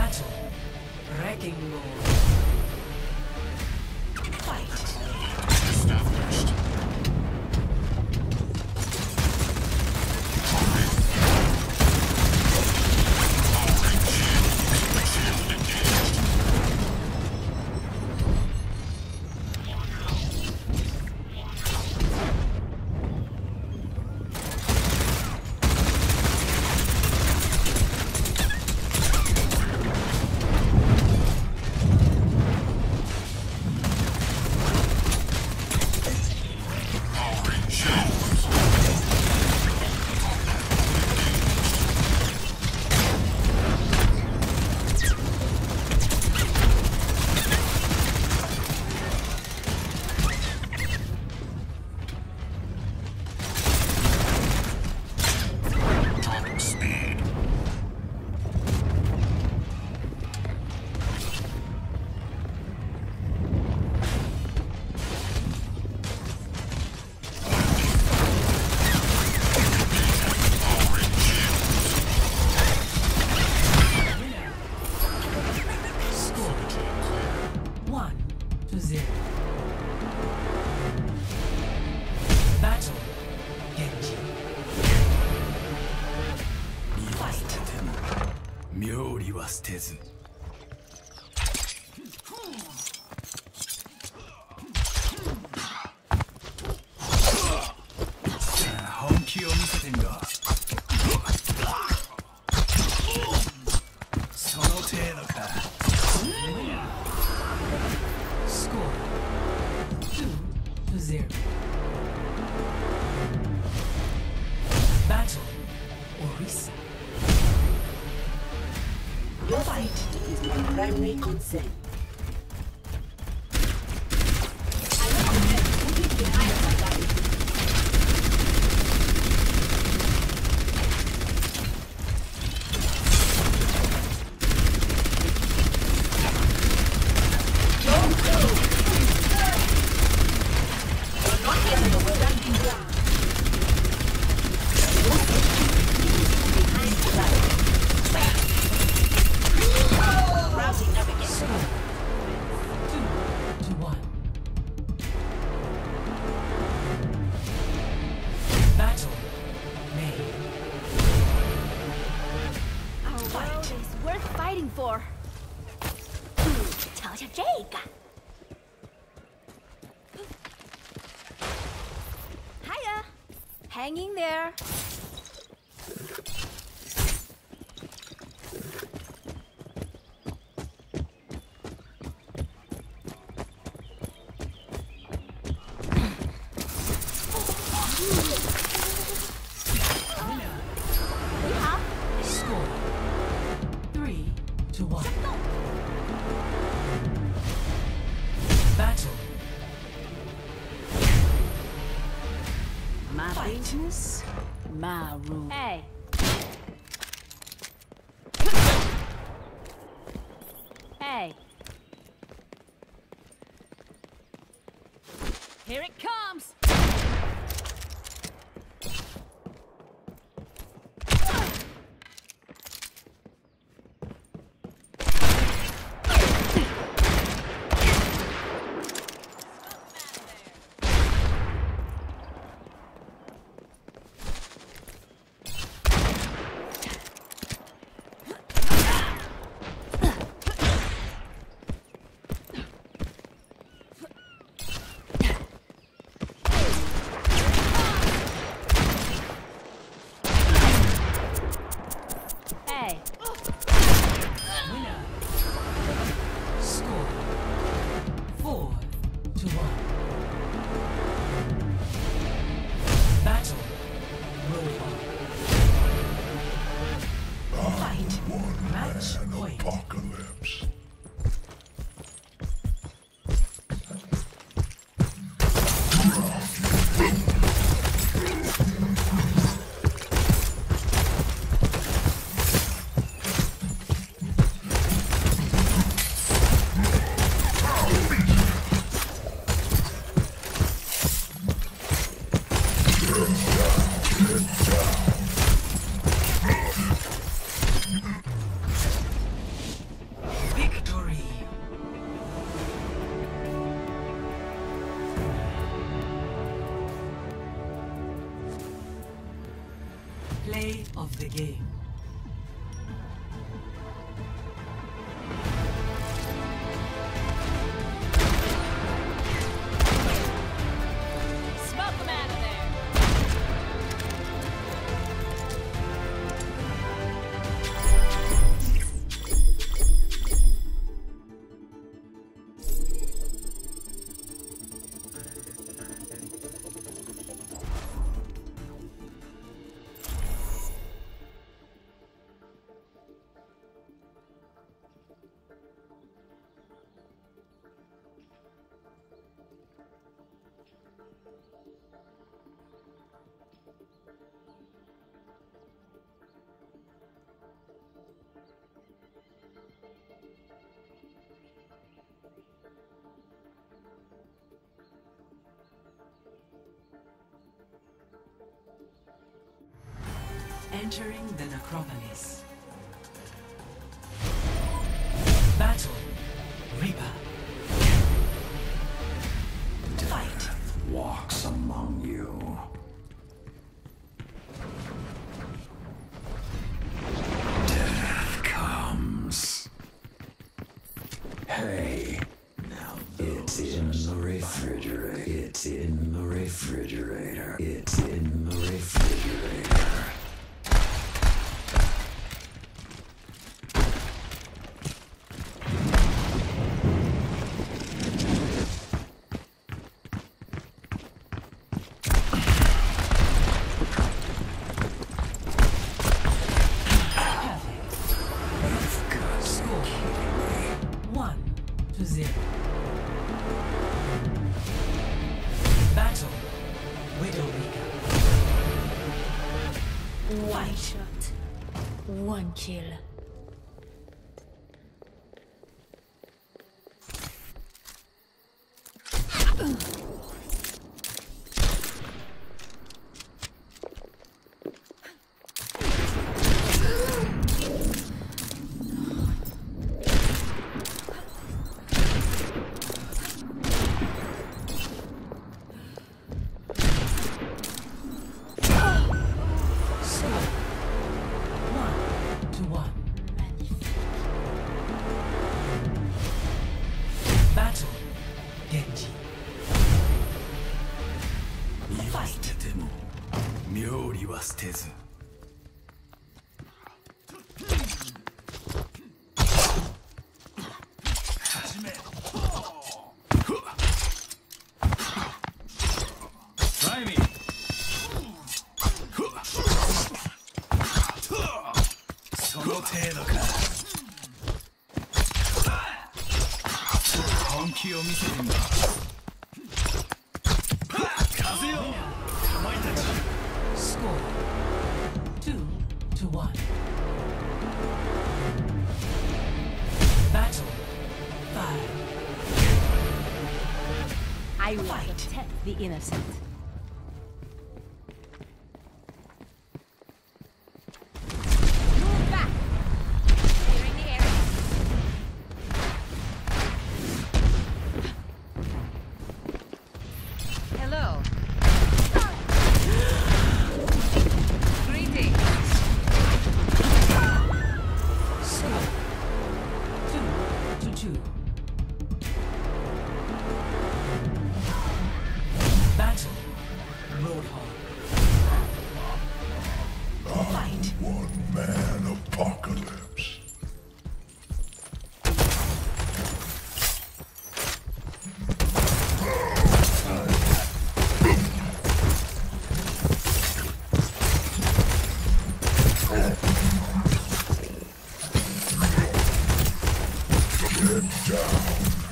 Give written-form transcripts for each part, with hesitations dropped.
Battle. Wrecking ball. Fight. Established. Your fight is my primary concern. For 瞧瞧这个 Hiya Hang in there My business, my rule. Hey. Hey. Here it comes. Apocalypse. of the game. Smoke them out of there. Entering the necropolis. Battle. Reaper. Fight. Walks among you. Death comes. Hey, now it's in the refrigerator. It's in the refrigerator. It's in the refrigerator. Battle. Widowmaker. One shot. One kill. Battle. Genji. Fight. 妙理は捨てず。始め。Try me. その程度か。本気を見せてみろ。風よ。かまいたち。 Score 2-1. Battle 5. I will protect the innocent. Move back. Clearing the area. Hello. Greetings. Score 2-2. Battle Roadhog. Fight. One man apocalypse. Get down.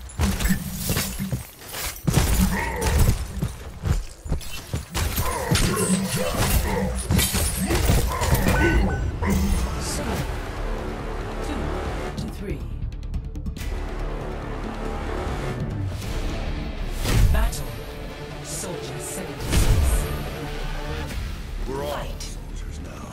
Score 2-3. Battle Soldier 76. We're all Fight. soldiers now.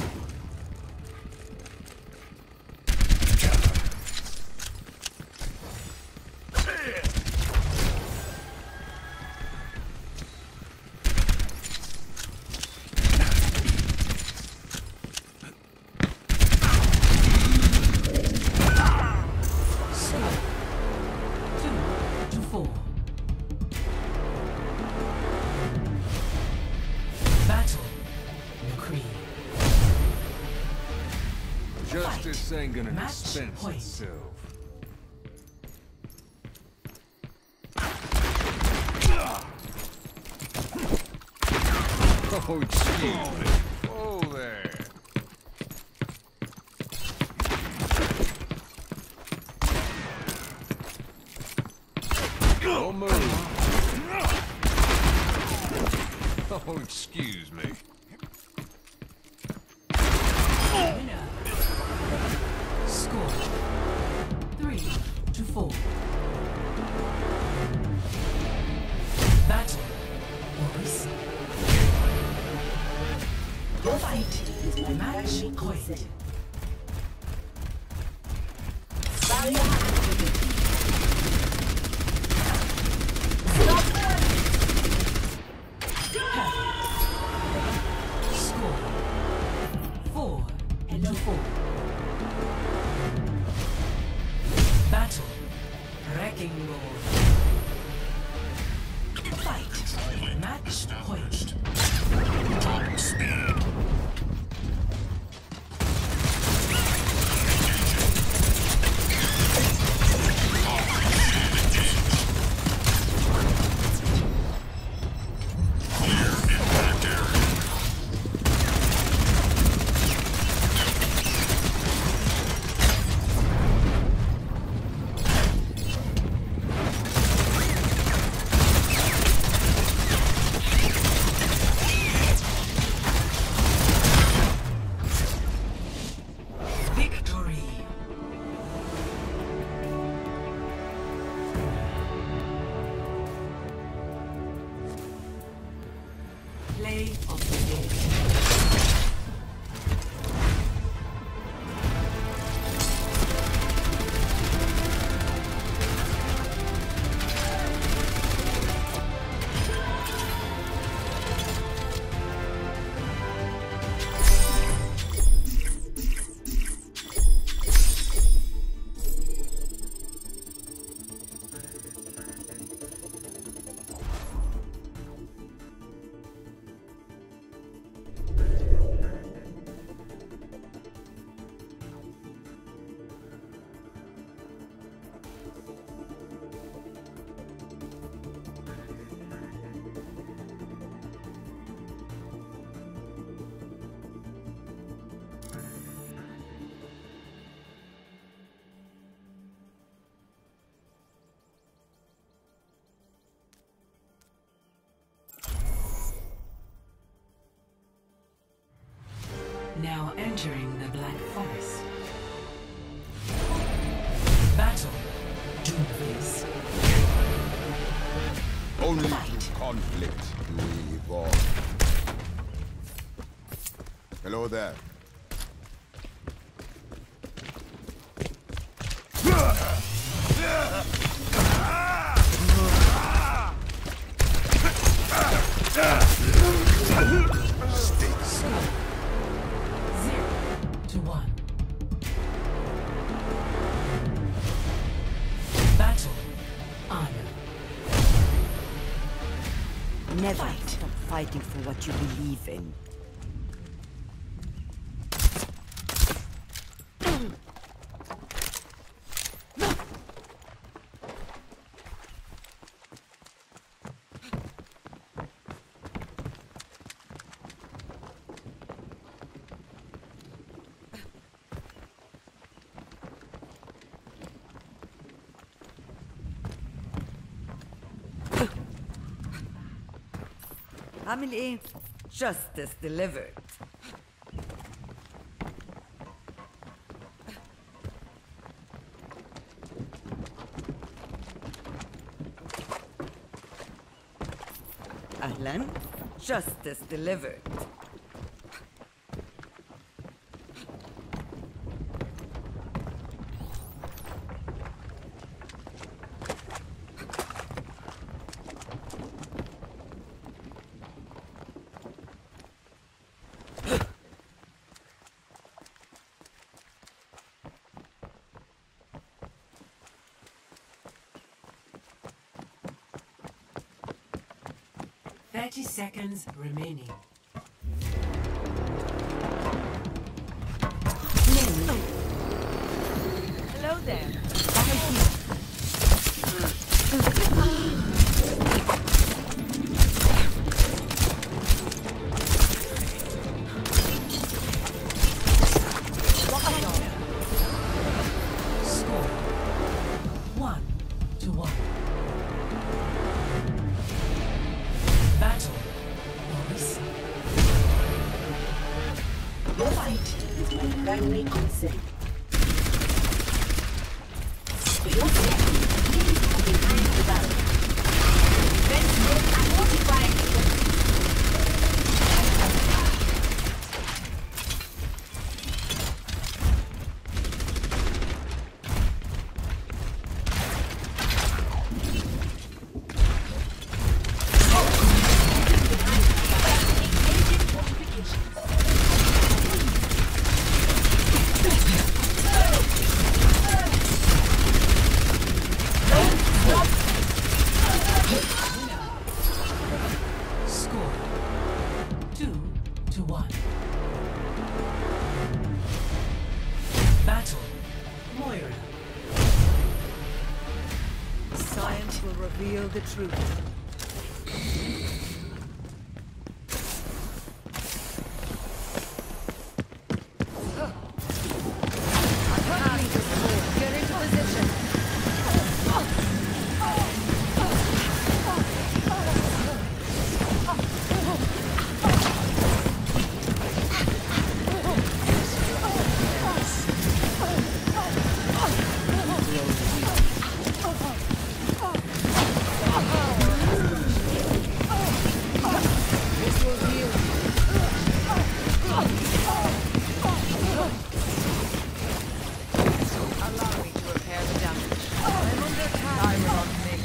This ain't gonna Match dispense point. itself. Oh, excuse me. Oh, there. Don't move. Oh, excuse me. Winner. Score 3-4. Battle boys. Your fight is my match point. Barrier activated. Score 4-4. Battle wrecking ball. Fight match point. Top speed. Victory. Play of the game. Now entering the Black Forest. Battle. Doomface. Only Fight. through conflict do we evolve. Hello there. Stakes. 0-1. Battle. Honor. Never Fight. stop fighting for what you believe in. Family, justice delivered. Ahlan, justice delivered. Thirty seconds remaining. there. Score 1-1. Battle. Boris. Your fight is my primary concern. Your step leads to behind the battle. I'm mortified. Score 2-1. Battle. Moira. Science will reveal the truth. Get into position. Allow me to repair the damage. I'm under attack. I will not make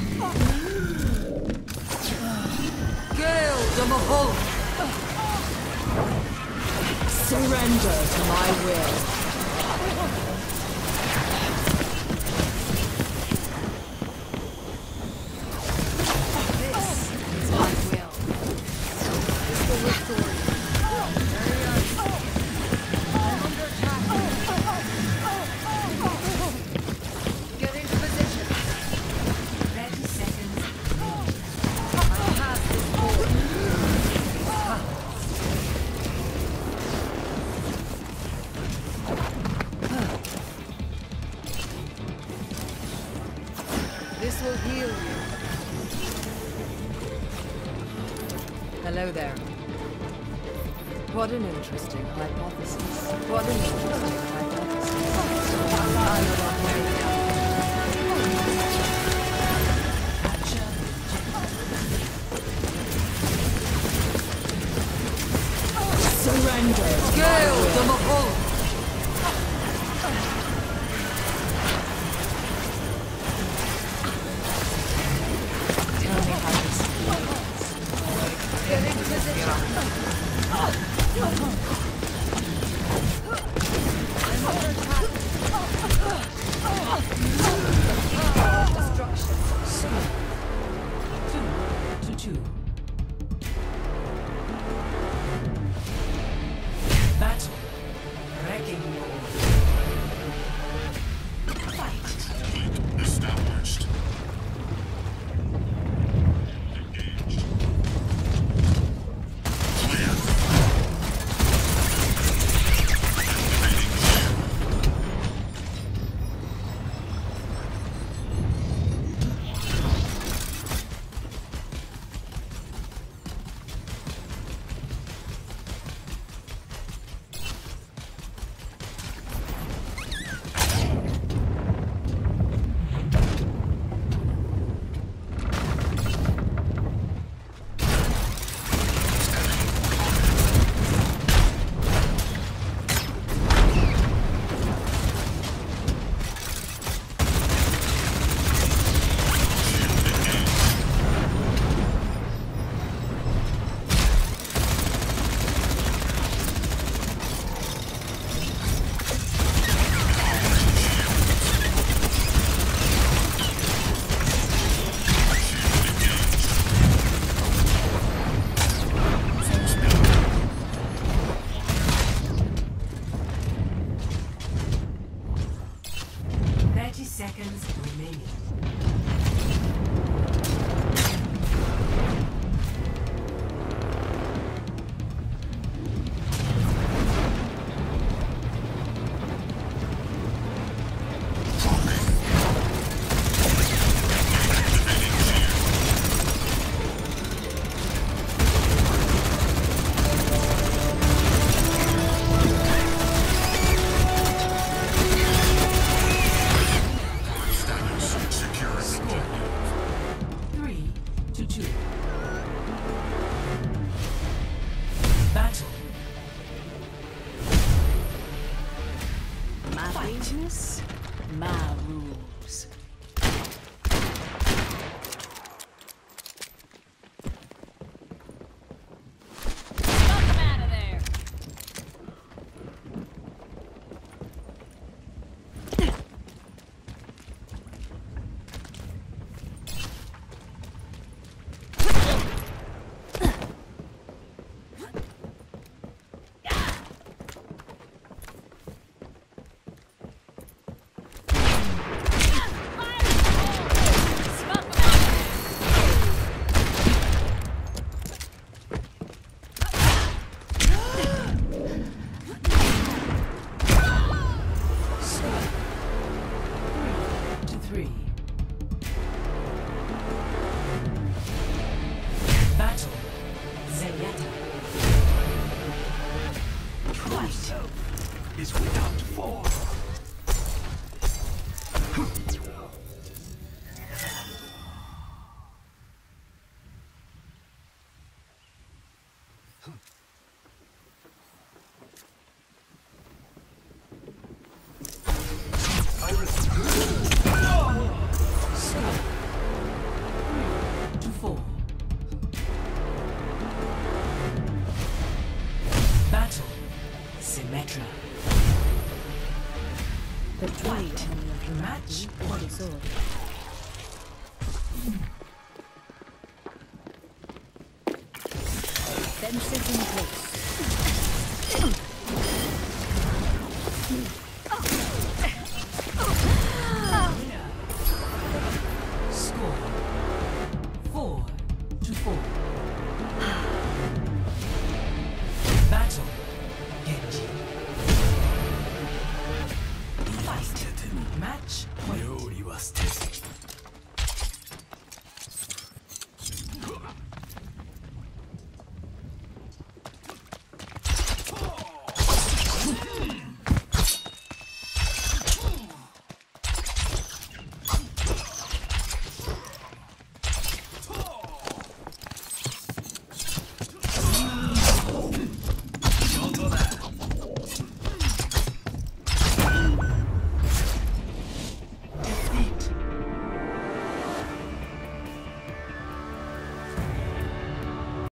Gale the Mahol! Surrender to my will. This is my will. This will restore you. Very nice. I'm under attack. Get into position. 30 seconds. My path is forward. This will heal you. Hello there. What an interesting hypothesis. What an interesting hypothesis. I will not carry it out. Surrender. Gale the Mahol! Tell me how this feels. Get into position. I'm under attack. seconds remaining. Business, my rules. Knock him out of there. Is without form. Battle. Symmetra. The fight. Match point. Fences in place.